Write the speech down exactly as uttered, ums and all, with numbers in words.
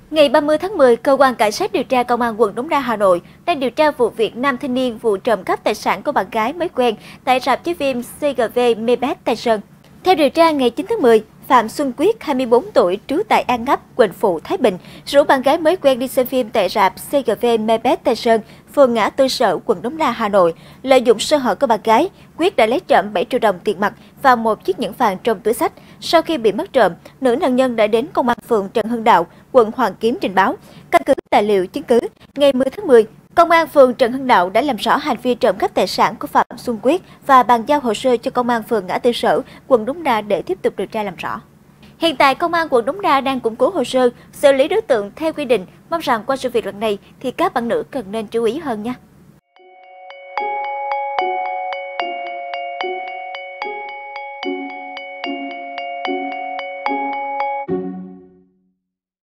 Ngày ba mươi tháng mười, Cơ quan Cảnh sát điều tra Công an quận Đống Đa, Hà Nội đang điều tra vụ việc nam thanh niên vụ trộm cắp tài sản của bạn gái mới quen tại rạp chiếu phim xê giê vê Maybach Tây Sơn. Theo điều tra, ngày chín tháng mười, Phạm Xuân Quyết, hai mươi tư tuổi, trú tại An Ngắp, Quỳnh Phụ, Thái Bình, rủ bạn gái mới quen đi xem phim tại rạp xê giê vê Maybach Tây Sơn, phường Ngã Tư Sở, quận Đống Đa, Hà Nội. Lợi dụng sơ hở của bạn gái, Quyết đã lấy trộm bảy triệu đồng tiền mặt và một chiếc nhẫn vàng trong túi xách. Sau khi bị mất trộm, nữ nạn nhân đã đến công an phường Trần Hưng Đạo, quận Hoàn Kiếm trình báo. Căn cứ tài liệu chứng cứ, ngày mười tháng mười, Công an phường Trần Hưng Đạo đã làm rõ hành vi trộm cắp tài sản của Phạm Xuân Quyết và bàn giao hồ sơ cho Công an phường Ngã Tư Sở, quận Đống Đa để tiếp tục điều tra làm rõ. Hiện tại, Công an quận Đống Đa đang củng cố hồ sơ, xử lý đối tượng theo quy định. Mong rằng qua sự việc lần này thì các bạn nữ cần nên chú ý hơn nha.